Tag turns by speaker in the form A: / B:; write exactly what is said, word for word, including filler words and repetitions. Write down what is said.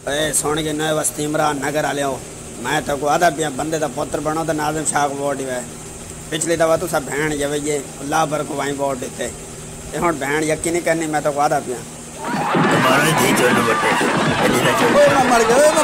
A: ए सुन के नए वस्ती इमरान नगर आ लियो। मैं तो को आधा पिया बंदे का पुत्र बनो तो नाज़िम शाह को वोट दिवे। पिछली दफा तो सब भैन जवे ये अल्लाह पर को वहीं वोट देते। ये हुन भैन यकीन नहीं करनी मैं तो को आधा पिया।
B: तुम्हारे धी चोल बटे।
A: मर गए।